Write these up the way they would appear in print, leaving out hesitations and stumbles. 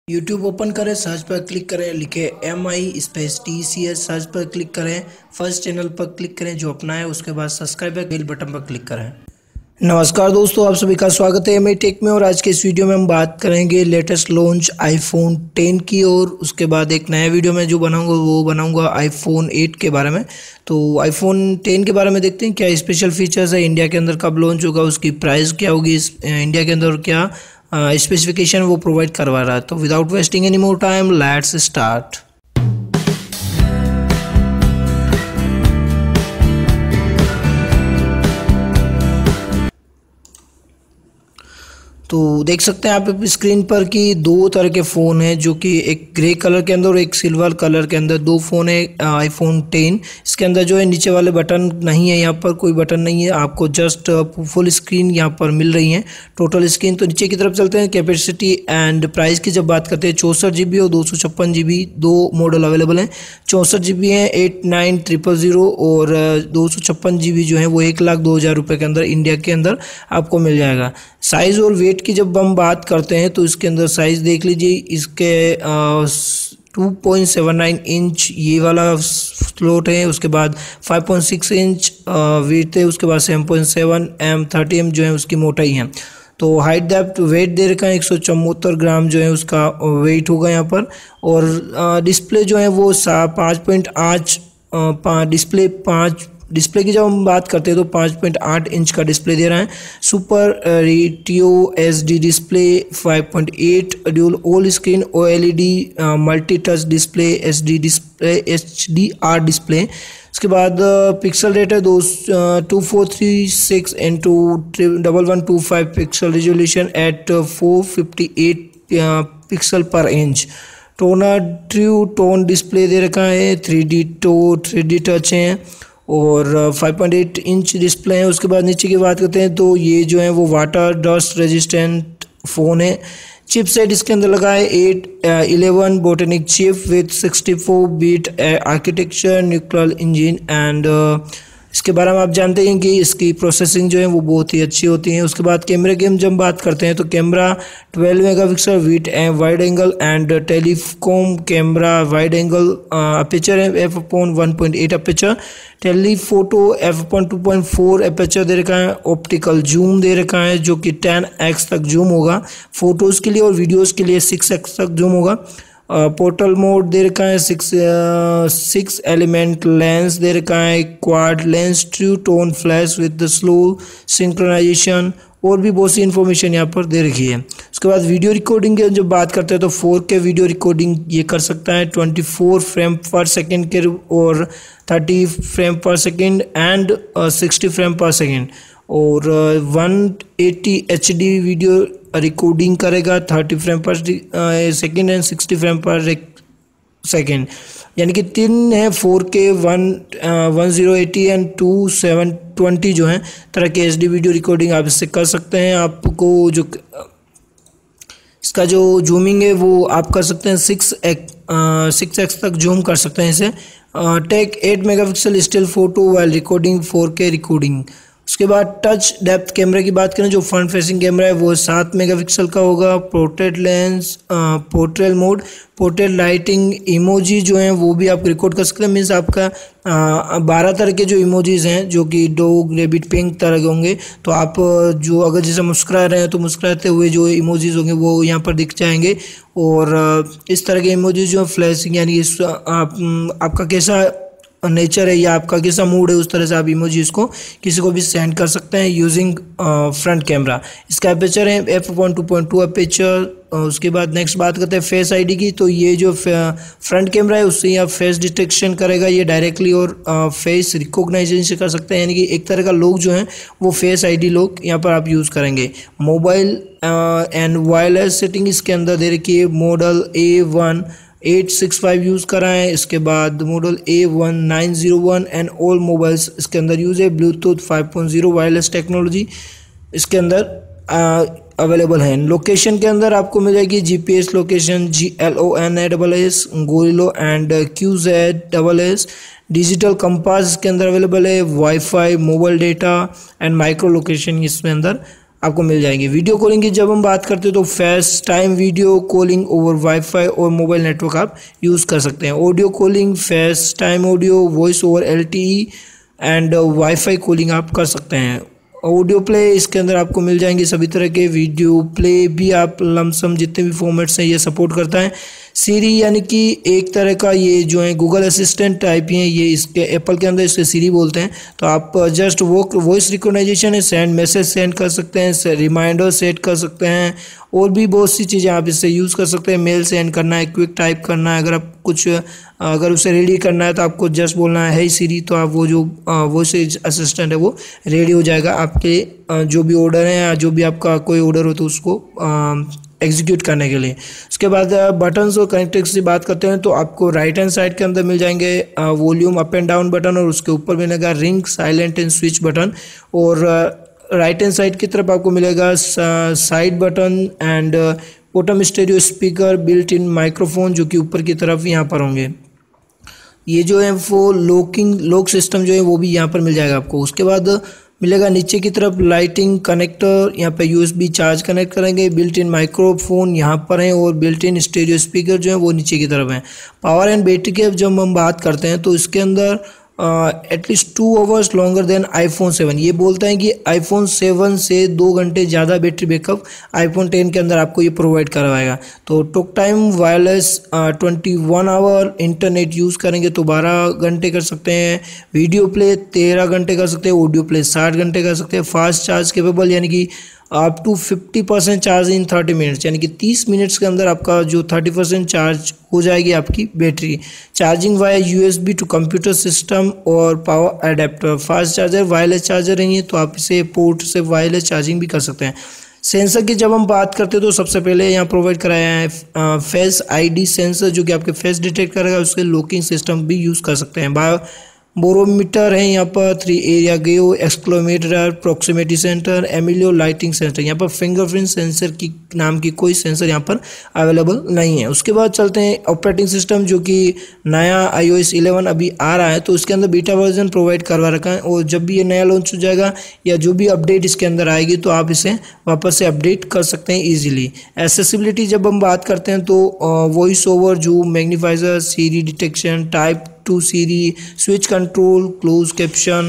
YouTube open करें, search पर click करें, लिखे MI-TCH, सर्च पर क्लिक करें, फर्स्ट चैनल पर क्लिक करें जो अपना है, उसके बाद सब्सक्राइब या बेल बटन पर क्लिक करें। नमस्कार दोस्तों, आप सभी का स्वागत है एमआई टेक में। और आज के इस वीडियो में हम बात करेंगे लेटेस्ट लॉन्च आईफोन 10 की, और उसके बाद एक नया वीडियो में जो बनाऊंगा वो बनाऊंगा आईफोन 8 के बारे में। तो आईफोन 10 के बारे में देखते हैं क्या स्पेशल फीचर्स है, इंडिया के अंदर कब लॉन्च होगा, उसकी प्राइस क्या होगी इंडिया के अंदर, क्या स्पेसिफिकेशन वो प्रोवाइड करवा रहा है। तो without wasting any more time, let's start. तो देख सकते हैं आप स्क्रीन पर कि दो तरह के फ़ोन हैं, जो कि एक ग्रे कलर के अंदर और एक सिल्वर कलर के अंदर दो फ़ोन है आईफोन 10। इसके अंदर जो है नीचे वाले बटन नहीं है, यहाँ पर कोई बटन नहीं है, आपको जस्ट फुल स्क्रीन यहाँ पर मिल रही है, टोटल स्क्रीन। तो नीचे की तरफ चलते हैं। कैपेसिटी एंड प्राइस की जब बात करते हैं, 64 GB और 256 GB दो मॉडल अवेलेबल हैं। 64 GB है 89,000 और 256 GB जो है वो 1,02,000 रुपये के अंदर इंडिया के अंदर आपको मिल जाएगा। साइज़ और वेट की जब हम बात करते हैं तो इसके अंदर साइज़ देख लीजिए, इसके 2.79 इंच ये वाला स्लॉट है, उसके बाद 5.6 इंच वेट है, उसके बाद 7.7 30 जो है उसकी मोटाई है। तो हाइट डेप्थ वेट दे रखा है 174 ग्राम जो है उसका वेट होगा यहाँ पर। और डिस्प्ले जो है वो 5.8 डिस्प्ले की जब हम बात करते हैं तो 5.8 इंच का डिस्प्ले दे रहा है। Super ratio HD display 5.8 dual all screen OLED multi touch display HDR display. उसके बाद पिक्सल रेट है 2436 into 1125 pixel, resolution at 458 pixel per inch. Toner true tone display दे रखा है, 3D टच है और 5.8 इंच डिस्प्ले है। उसके बाद नीचे की बात करते हैं तो ये जो है वो वाटर डस्ट रेजिस्टेंट फ़ोन है। चिपसेट इसके अंदर लगा है 11 Bionic chip with 64 bit architecture, nuclear engine and इसके बारे में आप जानते हैं कि इसकी प्रोसेसिंग जो है वो बहुत ही अच्छी होती है। उसके बाद कैमरे की हम जब बात करते हैं तो camera 12 megapixel with wide angle and telecom camera, wide angle aperture है f/1.8 aperture, telephoto f/2.4 aperture दे रखा है, ऑप्टिकल जूम दे रखा है जो कि 10x तक जूम होगा फोटोज़ के लिए, और वीडियोज़ के लिए 6x तक जूम होगा। पोर्टल मोड दे रखा है, 6 एलिमेंट लेंस दे रखा है, quad lens, true tone flash with the slow synchronization, और भी बहुत सी इन्फॉर्मेशन यहाँ पर दे रखी है। उसके बाद वीडियो रिकॉर्डिंग की जब बात करते हैं तो 4K वीडियो रिकॉर्डिंग ये कर सकता है 24 फ्रेम पर सेकेंड के और 30 frame per second and 60 frame per second, और 180 HD वीडियो रिकॉर्डिंग करेगा 30 frame per second and 60 frame per second, यानी कि तीन है 4K 1080 एंड 2720 जो है तरह के HD वीडियो रिकॉर्डिंग आप इससे कर सकते हैं। आपको जो इसका जो जूमिंग है वो आप कर सकते हैं 6x तक जूम कर सकते हैं इसे। Take 8 megapixel still photo while recording 4K recording. उसके बाद टच डेप्थ कैमरे की बात करें, जो फ्रंट फेसिंग कैमरा है वो 7 मेगापिक्सल का होगा। Portrait lens, portrait mode, portrait lighting, emoji जो हैं वो भी आप रिकॉर्ड कर सकते हैं। मीन्स आपका 12 तरह के जो इमोजीज हैं जो कि डॉग, रैबिट, पिंक तरह के होंगे, तो आप जो अगर जैसे मुस्कुरा रहे हैं तो मुस्कुराते हुए जो इमोजीज होंगे वो यहाँ पर दिख जाएंगे। और इस तरह के इमोजीज जो फ्लैशिंग, यानी आपका कैसा नेचर है या आपका कैसा मूड है उस तरह से आप इमोजीज को किसी को भी सेंड कर सकते हैं यूजिंग फ्रंट कैमरा। इसका अपेचर है f/2.2 अपेचर। उसके बाद नेक्स्ट बात करते हैं फेस आईडी की। तो ये जो फ्रंट कैमरा है उससे आप फेस डिटेक्शन करेगा ये डायरेक्टली, और फेस रिकॉग्नाइजेशन कर सकते हैं, यानी कि एक तरह का लोग जो हैं वो फेस आईडी लोग यहाँ पर आप यूज़ करेंगे। मोबाइल एंड वायरलेस सेटिंग इसके अंदर दे रखी है, मॉडल A1865 यूज़ करा है। इसके बाद model A1901 and all mobiles इसके अंदर यूज़ है। ब्लूटूथ 5.0 वायरलेस टेक्नोलॉजी इसके अंदर अवेलेबल है। लोकेशन के अंदर आपको मिल जाएगी GPS location, GLONASS, Galileo and QZSS। Digital compass इसके अंदर अवेलेबल है। WiFi, mobile data and micro location इसमें अंदर आपको मिल जाएंगे। वीडियो कॉलिंग की जब हम बात करते हैं तो face time video calling over WiFi और मोबाइल नेटवर्क आप यूज़ कर सकते हैं। Audio calling, face time audio, voice over LTE and WiFi calling आप कर सकते हैं। ऑडियो प्ले, इसके अंदर आपको मिल जाएंगे सभी तरह के वीडियो प्ले भी, आप लमसम जितने भी फॉर्मेट्स हैं ये सपोर्ट करता है। सीरी यानी कि एक तरह का ये जो है गूगल असिस्टेंट टाइप ही है, ये इसके एप्पल के अंदर इसके सीरी बोलते हैं। तो आप जस्ट वो वॉइस रिकॉग्नाइजेशन है, सेंड मैसेज सेंड कर सकते हैं, रिमाइंडर सेट कर सकते हैं, और भी बहुत सी चीज़ें आप इससे यूज़ कर सकते हैं। मेल सेंड करना है, क्विक टाइप करना है, अगर उसे रेडी करना है तो आपको जस्ट बोलना है सीरी, तो आप वो जो वॉइस असिस्टेंट है वो रेडी हो जाएगा आपके जो भी ऑर्डर है या जो भी आपका कोई ऑर्डर हो तो उसको एग्जीक्यूट करने के लिए। उसके बाद बटन्स और कनेक्टिविटी की बात करते हैं तो आपको राइट हैंड साइड के अंदर मिल जाएंगे volume up and down button, और उसके ऊपर मिलेगा ring, silent and switch button. और राइट हैंड साइड की तरफ आपको मिलेगा side button and bottom stereo speaker, built in microphone जो कि ऊपर की तरफ यहाँ पर होंगे। ये जो है वो लॉक सिस्टम जो है वो भी यहाँ पर मिल जाएगा आपको। उसके बाद मिलेगा नीचे की तरफ लाइटिंग कनेक्टर, यहाँ पे USB चार्ज कनेक्ट करेंगे, बिल्ट इन माइक्रोफोन यहाँ पर है, और बिल्ट इन स्टेरियो स्पीकर जो है वो नीचे की तरफ है। पावर एंड बैटरी की जब हम बात करते हैं तो इसके अंदर at least 2 hours longer than iPhone 7, ये बोलता है कि iPhone 7 से 2 घंटे ज़्यादा बैटरी बैकअप iPhone 10 के अंदर आपको ये प्रोवाइड करवाएगा। तो talk time wireless 21 hour, internet use करेंगे तो 12 घंटे कर सकते हैं, वीडियो प्ले 13 घंटे कर सकते हैं, ऑडियो प्ले 60 घंटे कर सकते हैं, फास्ट चार्ज केपेबल यानी कि up to 50% charge in 30 minutes, यानी कि 30 मिनट्स के अंदर आपका जो 30% चार्ज हो जाएगी आपकी battery. Charging via USB to computer system और power adapter, fast charger, wireless charger है ये, तो आप इसे पोर्ट से वायरलेस चार्जिंग भी कर सकते हैं। सेंसर की जब हम बात करते हैं तो सबसे पहले यहाँ प्रोवाइड कराया है फेस ID सेंसर जो कि आपके फेस डिटेक्ट करेगा, उसके लॉकिंग सिस्टम भी यूज़ कर सकते हैं। बोरोमीटर है यहाँ पर, 3 एरिया गेओ, एक्सक्लोमीटर, प्रॉक्सिमिटी सेंटर, एमिलियो लाइटिंग सेंटर। यहाँ पर फिंगरप्रिंट सेंसर की नाम की कोई सेंसर यहाँ पर अवेलेबल नहीं है। उसके बाद चलते हैं ऑपरेटिंग सिस्टम, जो कि नया iOS 11 अभी आ रहा है तो उसके अंदर बीटा वर्जन प्रोवाइड करवा रखा है, और जब भी ये नया लॉन्च हो जाएगा या जो भी अपडेट इसके अंदर आएगी तो आप इसे वापस से अपडेट कर सकते हैं ईजिली। एसेसिबिलिटी जब हम बात करते हैं तो voice over, zoom, magnifier, Siri detection, type to Siri, switch control, close caption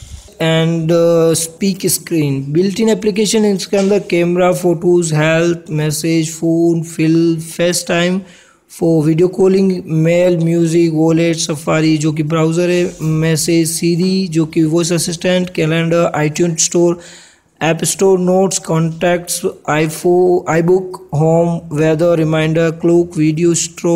and speak screen, built in application इसके अंदर camera, photos, health, message, phone, fill, face time for video calling, mail, music, wallet, Safari जो कि browser है, message, Siri जो कि voice assistant, calendar, iTunes store, app store, notes, contacts, iBook, home, weather, reminder, clock, video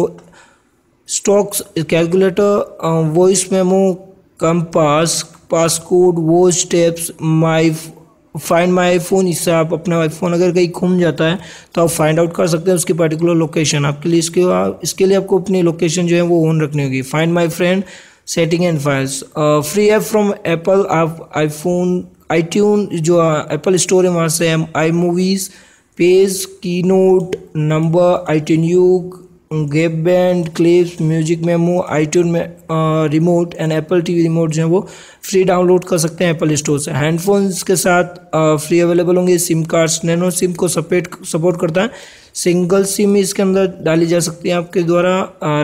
stocks, calculator, voice memo, compass, passcode, watch tapes, find my iPhone, इससे आप अपना iPhone अगर कहीं खो जाता है तो आप फाइंड आउट कर सकते हैं उसकी पर्टिकुलर लोकेशन। आपके लिए इसके लिए आपको अपनी लोकेशन जो है वो ऑन रखनी होगी। Find my friend, setting and files, free app from Apple, आप iTunes जो एप्पल स्टोर है वहाँ से iMovies, pages, keynote, numbers, iTunes, GarageBand, clips, music memo, iTunes में remote and Apple TV remote जो है वो free download कर सकते हैं एप्पल स्टोर से। हैंडफोन्स के साथ फ्री अवेलेबल होंगे। सिम कार्ड्स, नैनो सिम को सपोर्ट करता है, सिंगल सिम इसके अंदर डाली जा सकती है आपके द्वारा।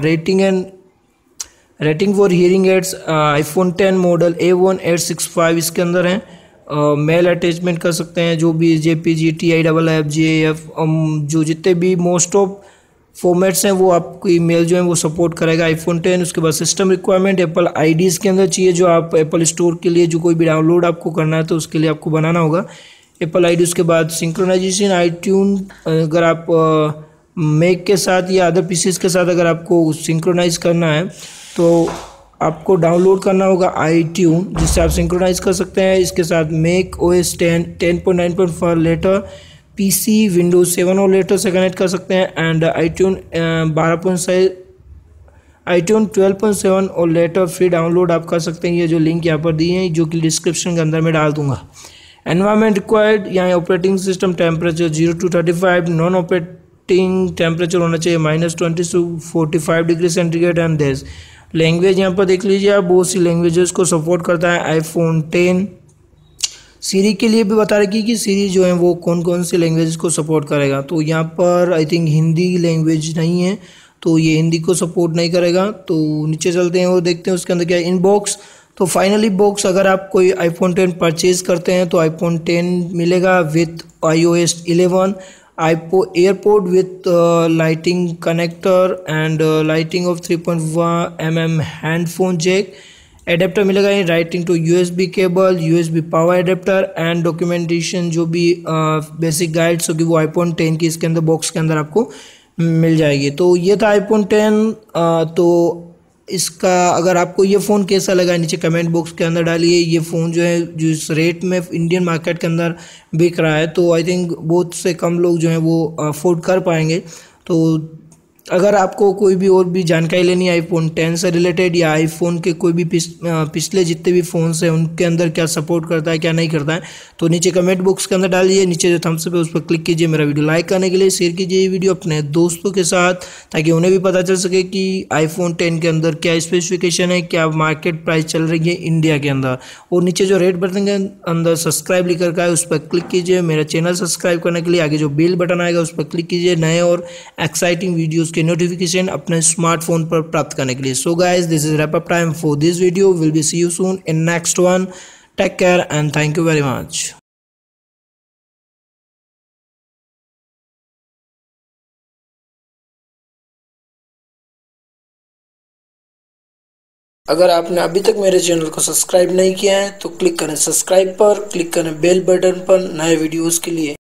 Rating for hearing aids, iPhone 10 model A1865 इसके अंदर है। मेल अटैचमेंट कर सकते हैं, जो भी JPG, TIFF, GAF, जो जितने भी मोस्ट ऑफ फॉर्मेट्स हैं वो आपकी मेल जो है वो सपोर्ट करेगा iPhone 10। उसके बाद सिस्टम रिक्वायरमेंट एप्पल IDs के अंदर चाहिए, जो आप एप्पल स्टोर के लिए जो कोई भी डाउनलोड आपको करना है तो उसके लिए आपको बनाना होगा एप्पल ID। उसके बाद सिंक्रोनाइजेशन, iTunes अगर आप मैक के साथ या अदर PCs के साथ अगर आपको सिंक्रोनाइज करना है तो आपको डाउनलोड करना होगा iTunes, जिससे आप सिंक्रोनाइज कर सकते हैं। इसके साथ Mac OS 10.9.4 later, PC Windows 7 और लेटर से कनेक्ट कर सकते हैं, एंड iTunes 12.7 और लेटर फ्री डाउनलोड आप कर सकते हैं। ये जो लिंक यहाँ पर दी है जो कि डिस्क्रिप्शन के अंदर में डाल दूंगा। एनवायरनमेंट रिक्वायर्ड, यहाँ operating system temperature 0 to 35, non operating temperature होना चाहिए -20 to 45 डिग्री सेंटीग्रेड एंड देश। लैंग्वेज यहाँ पर देख लीजिए आप, बहुत सी लैंग्वेजेस को सपोर्ट करता है iPhone 10। सीरी के लिए भी बता रखी कि सीरी जो है वो कौन कौन से लैंग्वेज को सपोर्ट करेगा। तो यहाँ पर आई थिंक हिंदी लैंग्वेज नहीं है, तो ये हिंदी को सपोर्ट नहीं करेगा। तो नीचे चलते हैं और देखते हैं उसके अंदर क्या है। इनबॉक्स, तो फाइनली बॉक्स अगर आप कोई आईफोन 10 परचेज करते हैं तो आईफोन 10 मिलेगा with iOS 11, EarPods with lightning connector and lightning of 3.1 mm headphone jack adapter मिलेगा। Lightning to USB cable, USB power adapter and documentation जो भी बेसिक गाइड्स होगी वो आईफोन 10 की इसके अंदर बॉक्स के अंदर आपको मिल जाएगी। तो ये था आईफोन 10। तो इसका अगर आपको ये फ़ोन कैसा लगा नीचे कमेंट बॉक्स के अंदर डालिए। ये फ़ोन जो है जो इस रेट में इंडियन मार्केट के अंदर बिक रहा है तो आई थिंक बहुत से कम लोग जो हैं वो अफोर्ड कर पाएंगे। तो अगर आपको कोई भी और भी जानकारी लेनी है आईफोन 10 से रिलेटेड या आईफोन के कोई भी पिछले जितने भी फ़ोन्स हैं उनके अंदर क्या सपोर्ट करता है क्या नहीं करता है, तो नीचे कमेंट बॉक्स के अंदर डालिए। नीचे जो थम्स अप है उस पर क्लिक कीजिए। मेरा वीडियो लाइक करने के लिए शेयर कीजिए ये वीडियो अपने दोस्तों के साथ, ताकि उन्हें भी पता चल सके कि आईफोन 10 के अंदर क्या स्पेसिफिकेशन है, क्या मार्केट प्राइस चल रही है इंडिया के अंदर। और नीचे जो रेड बटन के अंदर सब्सक्राइब लिखा रखा है उस पर क्लिक कीजिए। मेरा चैनल सब्सक्राइब करने के लिए आगे जो बेल बटन आएगा उस पर क्लिक कीजिए नए और एक्साइटिंग वीडियोज़ के नोटिफिकेशन अपने स्मार्टफोन पर प्राप्त करने के लिए। So guys, this is wrap up time for this video. Will be see you soon in next one. Take care and thank you very much. अगर आपने अभी तक मेरे चैनल को सब्सक्राइब नहीं किया है तो क्लिक करें सब्सक्राइब पर, क्लिक करें बेल बटन पर नए वीडियोस के लिए।